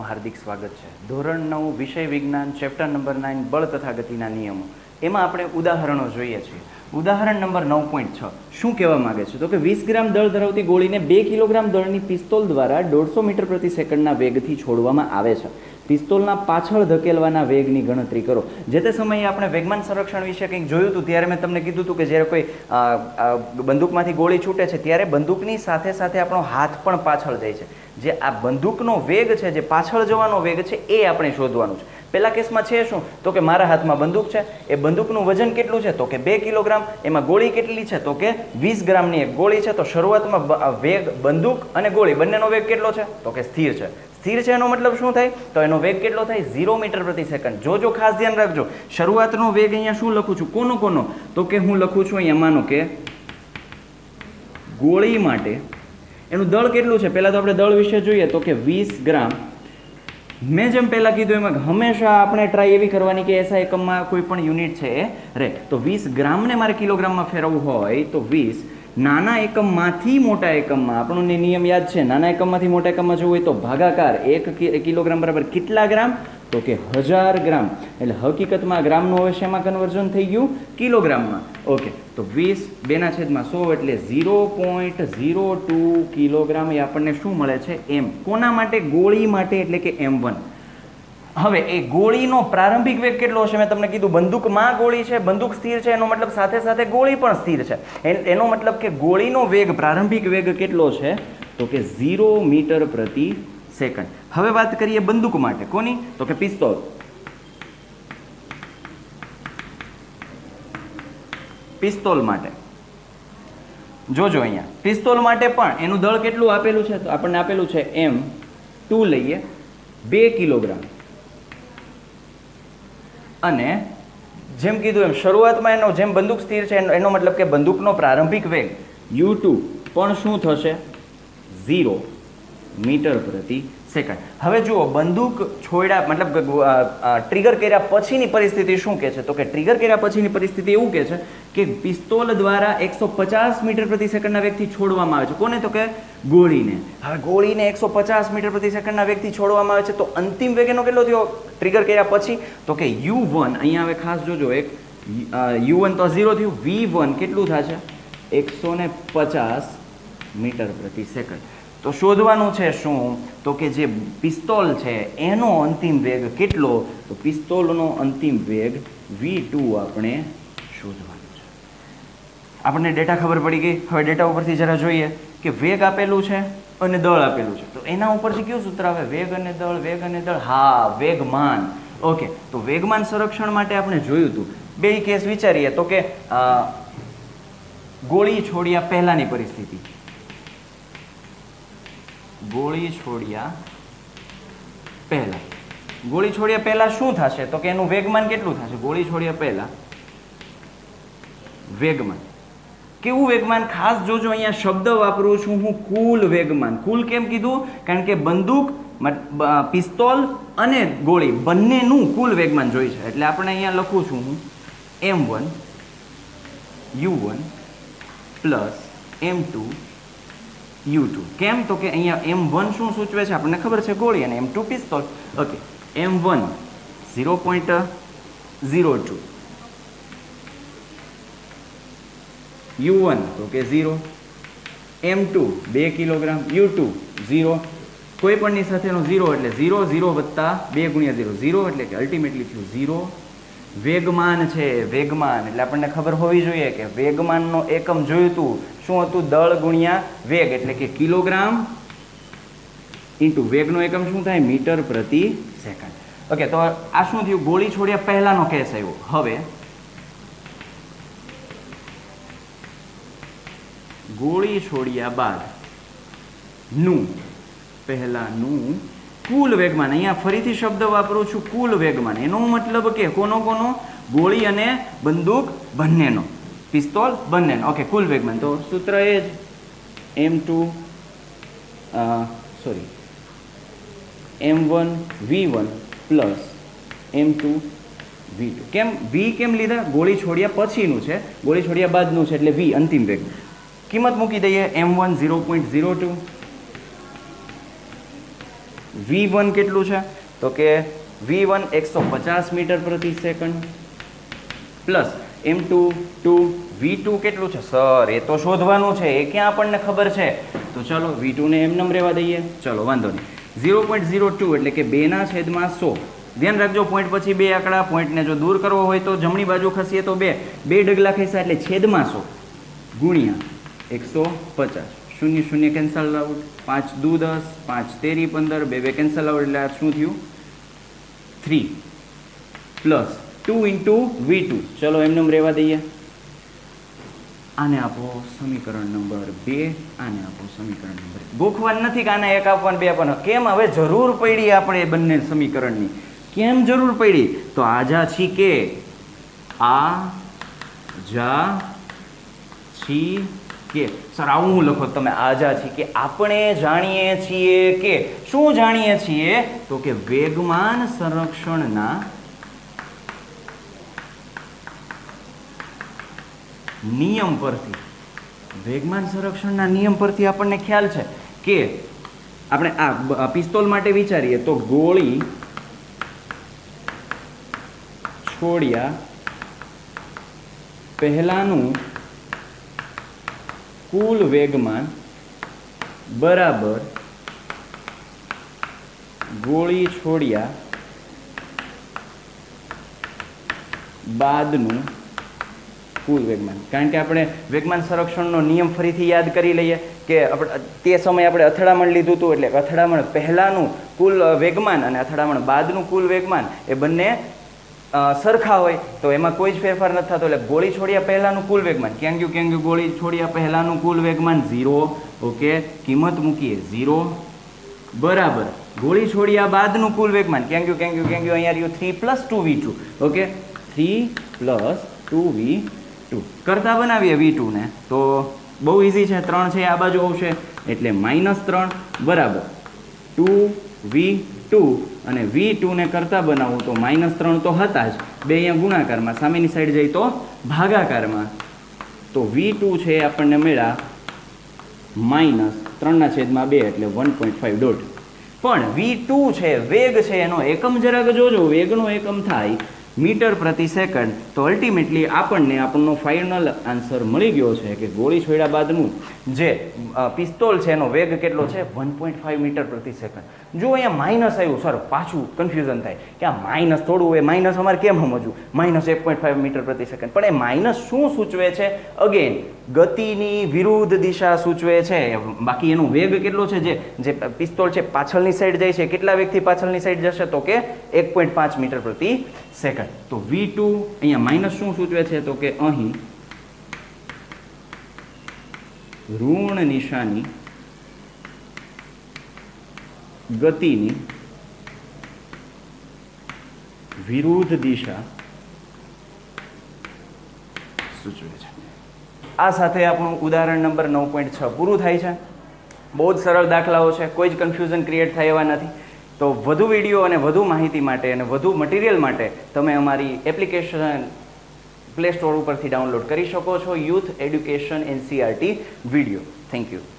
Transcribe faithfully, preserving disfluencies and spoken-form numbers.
આપનું હાર્દિક સ્વાગત છે। ધોરણ નવ વિષય વિજ્ઞાન ચેપ્ટર નંબર નાઇન બળ તથા ગતિના નિયમો, એમાં આપણે ઉદાહરણો જોઈએ છીએ। ઉદાહરણ નંબર નવ પોઈન્ટ છ શું કહેવા માંગે છે? તો કે વીસ ગ્રામ દળ ધરાવતી ગોળીને બે કિલોગ્રામ દળની પિસ્તોલ દ્વારા દોઢસો મીટર પ્રતિ સેકન્ડના વેગથી છોડવામાં આવે છે। પિસ્તોલના પાછળ ધકેલવાના વેગની ગણતરી કરો। જે તે સમયે આપણે વેગમાન સંરક્ષણ વિશે કંઈક જોયું હતું, ત્યારે મેં તમને કીધું હતું કે જ્યારે કોઈ બંદૂકમાંથી ગોળી છૂટે છે ત્યારે બંદૂકની સાથે સાથે આપણો હાથ પણ પાછળ જાય છે। જે આ બંદૂકનો વેગ છે, જે પાછળ જવાનો વેગ છે, એ આપણે શોધવાનું છે। પહેલા કેસમાં છે શું? તો કે મારા હાથમાં બંદૂક છે, એ બંદૂકનું વજન કેટલું છે? તો કે બે કિલોગ્રામ। એમાં ગોળી કેટલી છે? તો કે વીસ ગ્રામની એક ગોળી છે। તો શરૂઆતમાં વેગ બંદૂક અને ગોળી બંનેનો વેગ કેટલો છે? તો કે સ્થિર છે। સ્થિર છે એનો મતલબ શું થાય? તો એનો વેગ કેટલો થાય? ઝીરો મીટર પ્રતિ સેકન્ડ। જો જો ખાસ ધ્યાન રાખજો, શરૂઆતનો વેગ અહીંયા શું લખું છું? કોનો કોનો? તો કે હું લખું છું અહીંયા, માનો કે ગોળી માટે એનું દળ કેટલું છે? પહેલાં તો આપણે દળ વિશે જોઈએ તો કે વીસ ગ્રામ। મેં જેમ પહેલાં કીધું એમાં હંમેશા આપણે ટ્રાય એવી કરવાની કે એસઆઈ એકમમાં કોઈ પણ યુનિટ છે એ રહે। તો વીસ ગ્રામને મારે કિલોગ્રામમાં ફેરવવું હોય તો વીસ નાના એકમમાંથી મોટા એકમમાં, આપણને નિયમ યાદ છે, નાના એકમમાંથી મોટા એકમમાં જવું હોય તો ભાગાકાર એક કિલોગ્રામ બરાબર કેટલા ગ્રામ? તો કે હજાર ગ્રામ। એટલે હકીકતમાં ગ્રામનું હવે શેમાં કન્વર્ઝન થઈ ગયું? કિલોગ્રામમાં। ઓકે, તો વીસ બેના છેદમાં સો એટલે zero point zero two kilogram એ આપણને શું મળે છે? એમ। કોના માટે? ગોળી માટે, એટલે કે એમ વન। હવે એ ગોળીનો પ્રારંભિક વેગ કેટલો હશે? મેં તમને કીધું બંદૂકમાં ગોળી છે, બંદૂક સ્થિર છે, એનો મતલબ સાથે સાથે ગોળી પણ સ્થિર છે। એનો મતલબ કે ગોળીનો વેગ, પ્રારંભિક વેગ કેટલો છે? તો કે ઝીરો મીટર પ્રતિ સેકન્ડ। હવે વાત કરીએ બંદૂક માટે। કોની? તો કે પિસ્તોલ। પિસ્તોલ માટે જોજો અહીંયા, પિસ્તોલ માટે પણ એનું દળ કેટલું આપેલું છે? તો આપણને આપેલું છે એમ ટુ લઈએ બે કિલોગ્રામ। અને જેમ કીધું એમ શરૂઆતમાં એનો જેમ બંદૂક સ્થિર છે એનો મતલબ કે બંદૂકનો પ્રારંભિક વેગ યુ ટુ પણ શું થશે? ઝીરો મીટર પ્રતિ સેકન્ડ। હવે જુઓ, બંદૂક છોડ્યા મતલબ ટ્રિગર કર્યા પછીની પરિસ્થિતિ શું કહે છે? તો કે ટ્રિગર કર્યા પછીની પરિસ્થિતિ એવું કહે છે કે પિસ્તોલ દ્વારા એકસો પચાસ મીટર પ્રતિ સેકન્ડના વેગથી છોડવામાં આવે છે। કોને? તો કે ગોળીને। હવે ગોળીને એકસો પચાસ મીટર પ્રતિ સેકન્ડના વેગથી છોડવામાં આવે છે, તો અંતિમ વેગ એનો કેટલો થયો ટ્રિગર કર્યા પછી? તો કે યુ વન, અહીંયા હવે ખાસ જોજો, એક યુ વન તો ઝીરો થયું, વી વન કેટલું થશે? એકસો ને પચાસ મીટર પ્રતિ સેકન્ડ। તો શોધવાનું છે શું? તો કે જે પિસ્તોલ છે એનો અંતિમ વેગ કેટલો? તો પિસ્તોલનો અંતિમ વેગ વી ટુ આપણે શોધવાનું છે। આપણને ડેટા ખબર પડી ગઈ। હવે ડેટા ઉપરથી જરા જોઈએ કે વેગ આપેલું છે અને દળ આપેલું છે, તો એના ઉપરથી કયું સૂત્ર આવે? વેગ અને દળ, વેગ અને દળ, હા, વેગમાન। ઓકે, તો વેગમાન સંરક્ષણ માટે આપણે જોયું હતું બે કેસ વિચારીએ તો કે ગોળી છોડ્યા પહેલાની પરિસ્થિતિ, ગોળી છોડ્યા પહેલા, ગોળી છોડ્યા પહેલા શું થશે? તો કે એનું વેગમાન કેટલું થશે? ગોળી છોડ્યા પહેલા વેગમાન, કેવું વેગમાન? ખાસ જોજો, અહીંયા શબ્દ વાપરું છું હું, કુલ વેગમાન। કુલ કેમ કીધું? કારણ કે બંદૂક, પિસ્તોલ અને ગોળી બંનેનું કુલ વેગમાન જોઈ છે, એટલે આપણે અહીંયા લખું છું હું M one U one plus M two U two. કેમ? તો કે અહીંયા એમ વન શું સૂચવે છે? આપણને ખબર છે, ગોળી, અને M two pistol. Okay, M one zero point zero two, U one તો કે ઝીરો, એમ ટુ બે કિલોગ્રામ, યુ ટુ ઝીરો, કોઈ પણની સાથેનો ઝીરો એટલે ઝીરો, ઝીરો વત્તા બે ગુણ્યા ઝીરો, ઝીરો એટલે કે અલ્ટિમેટલી થયું ઝીરો। વેગમાન છે, વેગમાન એટલે આપણને ખબર હોવી જોઈએ કે વેગમાનનો એકમ જોયું હતું શું હતું? દળ ગુણ્યા વેગ, એટલે કે કિલોગ્રામ ઇન્ટુ વેગનો એકમ શું થાય? મીટર પ્રતિ સેકન્ડ। ઓકે, તો આ શું થયું? ગોળી છોડ્યા પહેલાનો કેસ આવ્યો। હવે ગોળી છોડ્યા બાદ નું, પહેલાનું કુલ વેગમાન, અહીંયા ફરીથી શબ્દ વાપરું છું કુલ વેગમાન। એનો મતલબ કે કોનો કોનો? ગોળી અને બંદૂક બંનેનો, પિસ્તોલ બંનેનો। ઓકે, કુલ વેગમાન, તો સૂત્ર એ જ M two sorry M one V one plus M two V two. કેમ વી કેમ લીધા? ગોળી છોડ્યા પછીનું છે, ગોળી છોડ્યા બાદનું છે, એટલે વી અંતિમ વેગ। કિંમત મૂકી દઈએ, M one zero point zero two V one કેટલું છે તો કે વી વન એકસો પચાસ મીટર પ્રતિ second plus M two two V two કેટલું છે સર એ તો શોધવાનું છે, એ ક્યાં આપણને ખબર છે, તો ચલો વી ટુને એમ નમ રહેવા દઈએ. ચલો વાંધો નહીં. ઝીરો પોઈન્ટ ઝીરો ટુ એટલે કે બેના છેદમાં સો. ધ્યાન રાખજો પોઈન્ટ પછી બે આંકડા, પોઈન્ટને જો દૂર કરવો હોય તો જમણી બાજુ ખસીએ તો બે બે ડગલા ખેંચા એટલે છેદમાં સો ગુણ્યા એકસો પચાસ. શૂન્ય શૂન્ય કેન્સલ આઉટ, પાંચ દુ દસ, પાંચ તેરી પંદર, બે બે કેન્સલ આઉટ એટલે આ શું થયું three plus two into V two. ચલો એમનેમ રહેવા દઈએ. આને આપો સમીકરણ નંબર બે, આને આપો સમીકરણ નંબર. ગોખવાનું નથી કે આને એક આપવાનું બે આપવાનું. કેમ હવે જરૂર પડી આપણે બંને સમીકરણની? કેમ જરૂર પડી? તો આજા છી કે આ જા છી કે સર આવું હું લખો તમે આજા છી કે આપણે જાણીએ છીએ કે શું જાણીએ છીએ તો કે વેગમાન સંરક્ષણના નિયમ પરથી વેગમાન સંરક્ષણના નિયમ પરથી આપણને ખ્યાલ છે કે આપણે આ પિસ્તોલ માટે વિચારીએ તો ગોળી છોડ્યા પહેલાનું કુલ વેગમાન બરાબર ગોળી છોડ્યા બાદનું કુલ વેગમાન. કારણ કે આપણે વેગમાન સંરક્ષણનો નિયમ ફરીથી યાદ કરી લઈએ કે આપણે તે સમયે આપણે અથડામણ લીધું હતું એટલે અથડામણ પહેલાંનું કુલ વેગમાન અને અથડામણ બાદનું કુલ વેગમાન એ બંને સરખા હોય તો એમાં કોઈ જ ફેરફાર નથી થતો. એટલે ગોળી છોડ્યા પહેલાંનું કુલ વેગમાન ક્યાં ગયું ક્યાં ગયું ગોળી છોડ્યા પહેલાંનું કુલ વેગમાન ઝીરો. ઓકે, કિંમત મૂકીએ ઝીરો બરાબર ગોળી છોડ્યા બાદનું કુલ વેગમાન ક્યાં ગયું ક્યાં ગયું ક્યાં ગયું અહીંયા રહ્યું three plus two V two. Okay, three plus two V two કરતા બનાવીએ વી ટુને તો બહુ ઇઝી છે. ત્રણ છે આ બાજુ આવશે એટલે માઇનસ ત્રણ બરાબર ટુ વી ટુ અને વી ટુને કરતા બનાવવું તો માઇનસ ત્રણ તો હતા જ, બે અહીંયા ગુણાકારમાં, સામેની સાઈડ જઈ તો ભાગાકારમાં. તો વી ટુ છે આપણને મળ્યા માઇનસ ત્રણના છેદમાં બે એટલે વન પોઈન્ટ ફાઈવ ડોટ. પણ વી ટુ છે વેગ છે એનો એકમ જરાક જોજો, વેગનો એકમ થાય મીટર પ્રતિ સેકન્ડ. તો અલ્ટિમેટલી આપણને આપણનો ફાઇનલ આન્સર મળી ગયો છે કે ગોળી છોડ્યા બાદનું જે પિસ્તોલ છે એનો વેગ કેટલો છે વન પોઈન્ટ ફાઈવ મીટર પ્રતિ સેકન્ડ. જો અહીંયા માઇનસ આવ્યું સર પાછું કન્ફ્યુઝન થાય કે આ માઇનસ થોડું હોય, માઇનસ અમારે કેમ સમજવું, માઇનસ એક પોઈન્ટ ફાઈવ મીટર પ્રતિ સેકન્ડ. પણ એ માઇનસ શું સૂચવે છે? અગેન ગતિની વિરુદ્ધ દિશા સૂચવે છે. બાકી એનો વેગ કેટલો છે જે જે પિસ્તોલ છે પાછળની સાઈડ જાય છે, કેટલા વેગથી પાછળની સાઈડ જશે તો કે એક પોઈન્ટ પાંચ મીટર પ્રતિ સેકન્ડ. તો વી ટુ અહીંયા માઇનસ શું સૂચવે છે તો કે અહીં ઋણ નિશાની ગતિની વિરુદ્ધ દિશા સૂચવે છે. આ સાથે આપણું ઉદાહરણ નંબર નવ પોઈન્ટ છ પૂરું થાય છે. બહુ જ સરળ દાખલાઓ છે, કોઈ જ કન્ફ્યુઝન ક્રિએટ થાય એવા નથી. તો વધુ વિડીયો અને વધુ માહિતી માટે અને વધુ મટીરિયલ માટે તમે અમારી એપ્લિકેશન પ્લે સ્ટોર ઉપરથી ડાઉનલોડ કરી શકો છો, youth education NCERT video. Thank you.